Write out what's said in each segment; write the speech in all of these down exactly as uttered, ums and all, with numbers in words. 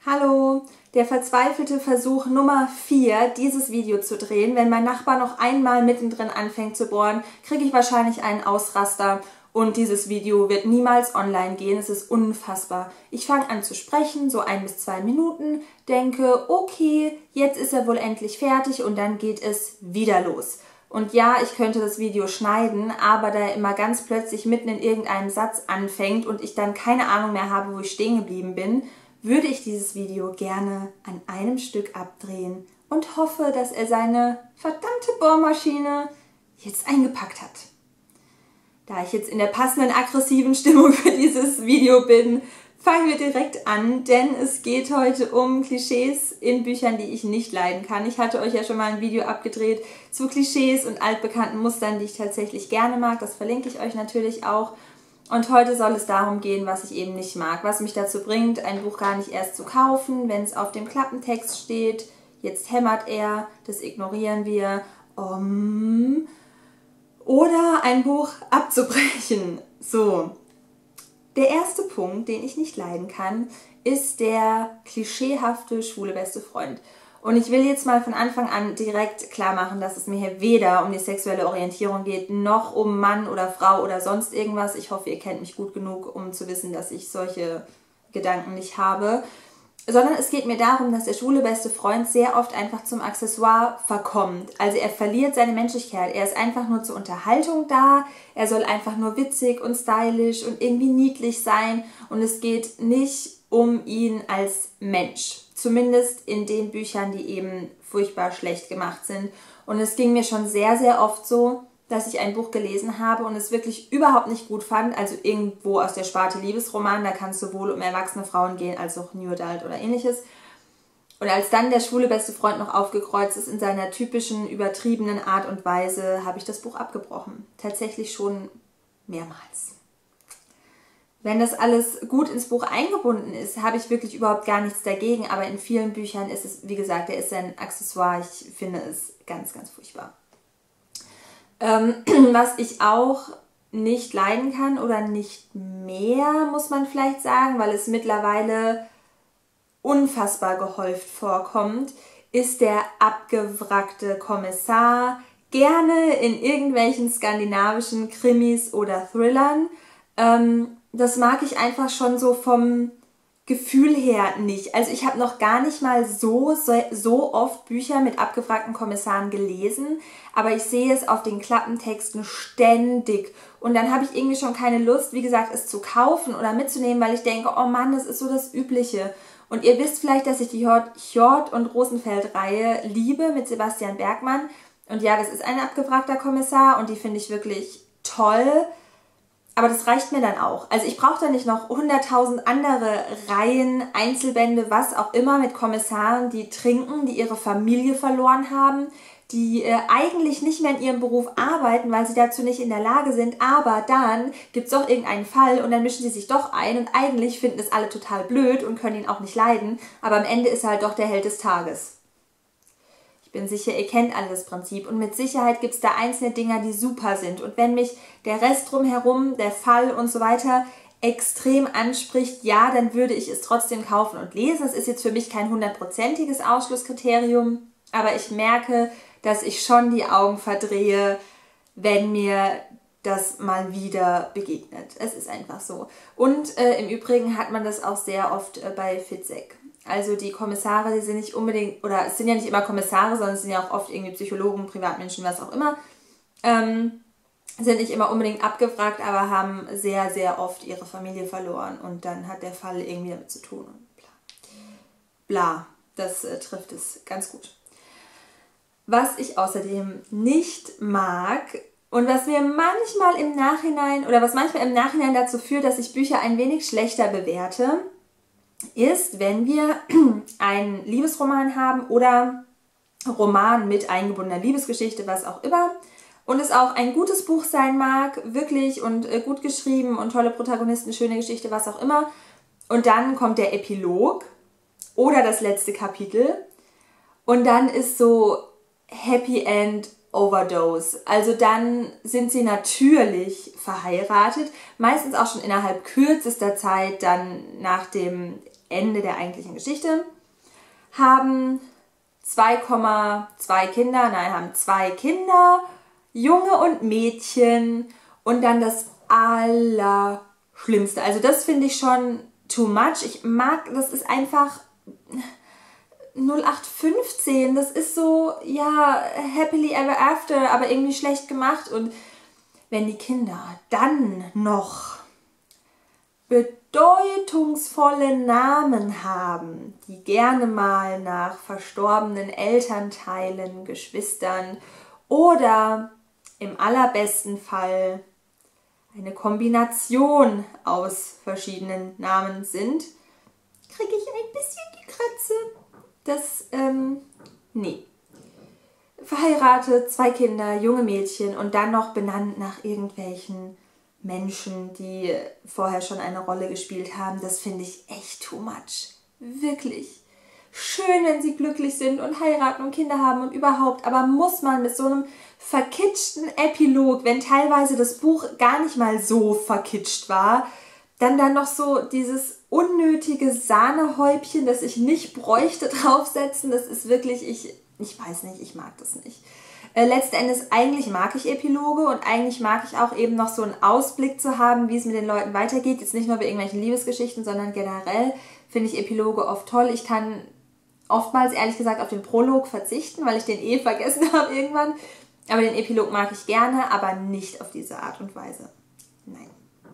Hallo, der verzweifelte Versuch Nummer vier, dieses Video zu drehen. Wenn mein Nachbar noch einmal mittendrin anfängt zu bohren, kriege ich wahrscheinlich einen Ausraster und dieses Video wird niemals online gehen. Es ist unfassbar. Ich fange an zu sprechen, so ein bis zwei Minuten, denke, okay, jetzt ist er wohl endlich fertig und dann geht es wieder los. Und ja, ich könnte das Video schneiden, aber da er immer ganz plötzlich mitten in irgendeinem Satz anfängt und ich dann keine Ahnung mehr habe, wo ich stehen geblieben bin, würde ich dieses Video gerne an einem Stück abdrehen und hoffe, dass er seine verdammte Bohrmaschine jetzt eingepackt hat. Da ich jetzt in der passenden aggressiven Stimmung für dieses Video bin, fangen wir direkt an, denn es geht heute um Klischees in Büchern, die ich nicht leiden kann. Ich hatte euch ja schon mal ein Video abgedreht zu Klischees und altbekannten Mustern, die ich tatsächlich gerne mag. Das verlinke ich euch natürlich auch. Und heute soll es darum gehen, was ich eben nicht mag, was mich dazu bringt, ein Buch gar nicht erst zu kaufen, wenn es auf dem Klappentext steht, jetzt hämmert er, das ignorieren wir, um, oder ein Buch abzubrechen. So, der erste Punkt, den ich nicht leiden kann, ist der klischeehafte schwule beste Freund. Und ich will jetzt mal von Anfang an direkt klar machen, dass es mir hier weder um die sexuelle Orientierung geht, noch um Mann oder Frau oder sonst irgendwas. Ich hoffe, ihr kennt mich gut genug, um zu wissen, dass ich solche Gedanken nicht habe. Sondern es geht mir darum, dass der schwule beste Freund sehr oft einfach zum Accessoire verkommt. Also er verliert seine Menschlichkeit. Er ist einfach nur zur Unterhaltung da. Er soll einfach nur witzig und stylisch und irgendwie niedlich sein. Und es geht nicht um ihn als Mensch. Zumindest in den Büchern, die eben furchtbar schlecht gemacht sind. Und es ging mir schon sehr, sehr oft so, dass ich ein Buch gelesen habe und es wirklich überhaupt nicht gut fand. Also irgendwo aus der Sparte Liebesroman, da kann es sowohl um erwachsene Frauen gehen, als auch New Adult oder ähnliches. Und als dann der schwule beste Freund noch aufgekreuzt ist in seiner typischen, übertriebenen Art und Weise, habe ich das Buch abgebrochen. Tatsächlich schon mehrmals. Wenn das alles gut ins Buch eingebunden ist, habe ich wirklich überhaupt gar nichts dagegen. Aber in vielen Büchern ist es, wie gesagt, er ist ein Accessoire. Ich finde es ganz, ganz furchtbar. Ähm, was ich auch nicht leiden kann oder nicht mehr, muss man vielleicht sagen, weil es mittlerweile unfassbar gehäuft vorkommt, ist der abgewrackte Kommissar. Gerne in irgendwelchen skandinavischen Krimis oder Thrillern. Ähm, Das mag ich einfach schon so vom Gefühl her nicht. Also ich habe noch gar nicht mal so, so, so oft Bücher mit abgewrackten Kommissaren gelesen, aber ich sehe es auf den Klappentexten ständig. Und dann habe ich irgendwie schon keine Lust, wie gesagt, es zu kaufen oder mitzunehmen, weil ich denke, oh Mann, das ist so das Übliche. Und ihr wisst vielleicht, dass ich die Hjort- und Rosenfeld-Reihe liebe mit Sebastian Bergmann. Und ja, das ist ein abgewrackter Kommissar und die finde ich wirklich toll. Aber das reicht mir dann auch. Also ich brauche da nicht noch hunderttausend andere Reihen, Einzelbände, was auch immer mit Kommissaren, die trinken, die ihre Familie verloren haben, die äh, eigentlich nicht mehr in ihrem Beruf arbeiten, weil sie dazu nicht in der Lage sind. Aber dann gibt es doch irgendeinen Fall und dann mischen sie sich doch ein und eigentlich finden es alle total blöd und können ihn auch nicht leiden. Aber am Ende ist er halt doch der Held des Tages. Ich bin sicher, ihr kennt alle das Prinzip und mit Sicherheit gibt es da einzelne Dinger, die super sind. Und wenn mich der Rest drumherum, der Fall und so weiter extrem anspricht, ja, dann würde ich es trotzdem kaufen und lesen. Es ist jetzt für mich kein hundertprozentiges Ausschlusskriterium, aber ich merke, dass ich schon die Augen verdrehe, wenn mir das mal wieder begegnet. Es ist einfach so. Und äh, im Übrigen hat man das auch sehr oft äh, bei Fitzek. Also die Kommissare, die sind nicht unbedingt, oder es sind ja nicht immer Kommissare, sondern es sind ja auch oft irgendwie Psychologen, Privatmenschen, was auch immer, ähm, sind nicht immer unbedingt abgewrackt, aber haben sehr, sehr oft ihre Familie verloren und dann hat der Fall irgendwie damit zu tun und bla. Bla, das äh, trifft es ganz gut. Was ich außerdem nicht mag und was mir manchmal im Nachhinein, oder was manchmal im Nachhinein dazu führt, dass ich Bücher ein wenig schlechter bewerte, ist, wenn wir einen Liebesroman haben oder Roman mit eingebundener Liebesgeschichte, was auch immer, und es auch ein gutes Buch sein mag, wirklich und äh, gut geschrieben und tolle Protagonisten, schöne Geschichte, was auch immer, und dann kommt der Epilog oder das letzte Kapitel und dann ist so Happy End Overdose. Also dann sind sie natürlich verheiratet, meistens auch schon innerhalb kürzester Zeit dann nach dem Ende der eigentlichen Geschichte. Haben zwei Komma zwei Kinder, nein, haben zwei Kinder, Junge und Mädchen und dann das Allerschlimmste. Also das finde ich schon too much. Ich mag, das ist einfach null acht fünfzehn, das ist so, ja, happily ever after, aber irgendwie schlecht gemacht. Und wenn die Kinder dann noch bedeutungsvolle Namen haben, die gerne mal nach verstorbenen Elternteilen, Geschwistern oder im allerbesten Fall eine Kombination aus verschiedenen Namen sind, kriege ich ein bisschen die Kratze. Das, ähm, nee. Verheiratet, zwei Kinder, junge Mädchen und dann noch benannt nach irgendwelchen Menschen, die vorher schon eine Rolle gespielt haben, das finde ich echt too much. Wirklich. Schön, wenn sie glücklich sind und heiraten und Kinder haben und überhaupt, aber muss man mit so einem verkitschten Epilog, wenn teilweise das Buch gar nicht mal so verkitscht war, dann dann noch so dieses unnötige Sahnehäubchen, das ich nicht bräuchte, draufsetzen, das ist wirklich, ich, ich weiß nicht, ich mag das nicht. Äh, letzten Endes, eigentlich mag ich Epiloge und eigentlich mag ich auch eben noch so einen Ausblick zu haben, wie es mit den Leuten weitergeht. Jetzt nicht nur bei irgendwelchen Liebesgeschichten, sondern generell finde ich Epiloge oft toll. Ich kann oftmals, ehrlich gesagt, auf den Prolog verzichten, weil ich den eh vergessen habe irgendwann. Aber den Epilog mag ich gerne, aber nicht auf diese Art und Weise. Nein.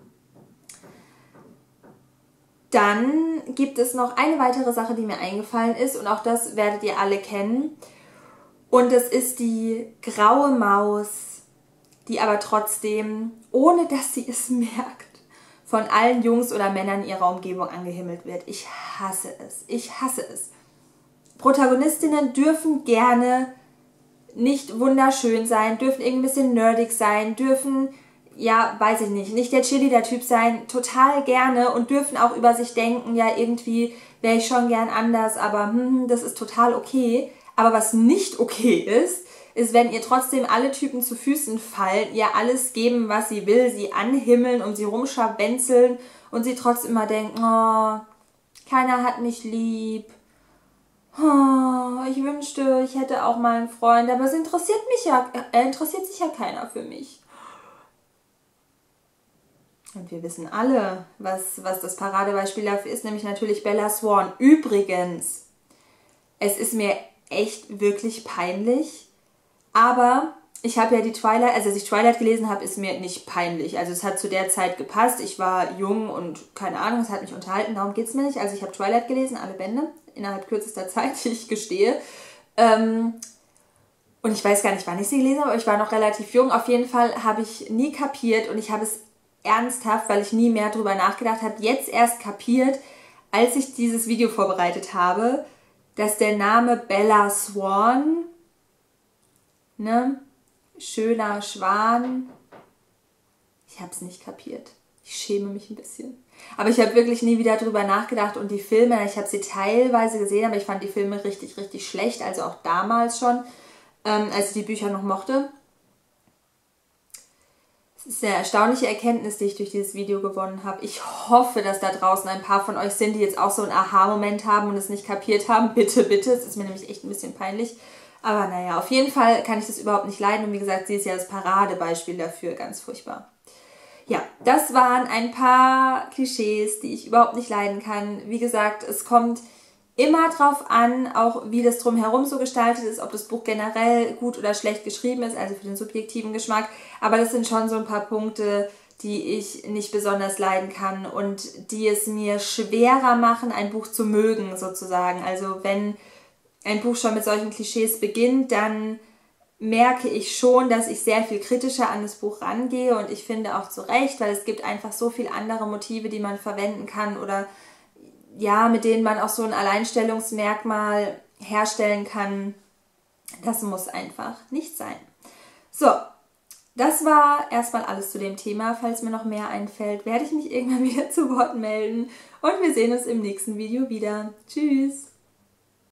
Dann gibt es noch eine weitere Sache, die mir eingefallen ist und auch das werdet ihr alle kennen. Und es ist die graue Maus, die aber trotzdem, ohne dass sie es merkt, von allen Jungs oder Männern ihrer Umgebung angehimmelt wird. Ich hasse es. Ich hasse es. Protagonistinnen dürfen gerne nicht wunderschön sein, dürfen irgendwie ein bisschen nerdig sein, dürfen, ja, weiß ich nicht, nicht der Cheerleader-Typ sein, total gerne und dürfen auch über sich denken, ja, irgendwie wäre ich schon gern anders, aber hm, das ist total okay. Aber was nicht okay ist, ist, wenn ihr trotzdem alle Typen zu Füßen fallen, ihr alles geben, was sie will, sie anhimmeln und sie rumscharwenzeln und sie trotzdem immer denken, oh, keiner hat mich lieb. Oh, ich wünschte, ich hätte auch mal einen Freund, aber es interessiert mich ja, äh, interessiert sich ja keiner für mich. Und wir wissen alle, was, was das Paradebeispiel dafür ist, nämlich natürlich Bella Swan. Übrigens, es ist mir echt wirklich peinlich, aber ich habe ja die Twilight, also als ich Twilight gelesen habe, ist mir nicht peinlich. Also es hat zu der Zeit gepasst, ich war jung und keine Ahnung, es hat mich unterhalten, darum geht es mir nicht. Also ich habe Twilight gelesen, alle Bände, innerhalb kürzester Zeit, ich gestehe. Ähm, und ich weiß gar nicht, wann ich sie gelesen habe, aber ich war noch relativ jung. Auf jeden Fall habe ich nie kapiert und ich habe es ernsthaft, weil ich nie mehr drüber nachgedacht habe, jetzt erst kapiert, als ich dieses Video vorbereitet habe, dass der Name Bella Swan, ne, schöner Schwan, ich habe es nicht kapiert. Ich schäme mich ein bisschen. Aber ich habe wirklich nie wieder drüber nachgedacht und die Filme, ich habe sie teilweise gesehen, aber ich fand die Filme richtig, richtig schlecht, also auch damals schon, ähm, als ich die Bücher noch mochte. Es ist eine erstaunliche Erkenntnis, die ich durch dieses Video gewonnen habe. Ich hoffe, dass da draußen ein paar von euch sind, die jetzt auch so einen Aha-Moment haben und es nicht kapiert haben. Bitte, bitte. Es ist mir nämlich echt ein bisschen peinlich. Aber naja, auf jeden Fall kann ich das überhaupt nicht leiden. Und wie gesagt, sie ist ja das Paradebeispiel dafür. Ganz furchtbar. Ja, das waren ein paar Klischees, die ich überhaupt nicht leiden kann. Wie gesagt, es kommt immer drauf an, auch wie das drumherum so gestaltet ist, ob das Buch generell gut oder schlecht geschrieben ist, also für den subjektiven Geschmack. Aber das sind schon so ein paar Punkte, die ich nicht besonders leiden kann und die es mir schwerer machen, ein Buch zu mögen, sozusagen. Also wenn ein Buch schon mit solchen Klischees beginnt, dann merke ich schon, dass ich sehr viel kritischer an das Buch rangehe und ich finde auch zu Recht, weil es gibt einfach so viele andere Motive, die man verwenden kann oder ja, mit denen man auch so ein Alleinstellungsmerkmal herstellen kann. Das muss einfach nicht sein. So, das war erstmal alles zu dem Thema. Falls mir noch mehr einfällt, werde ich mich irgendwann wieder zu Wort melden und wir sehen uns im nächsten Video wieder. Tschüss!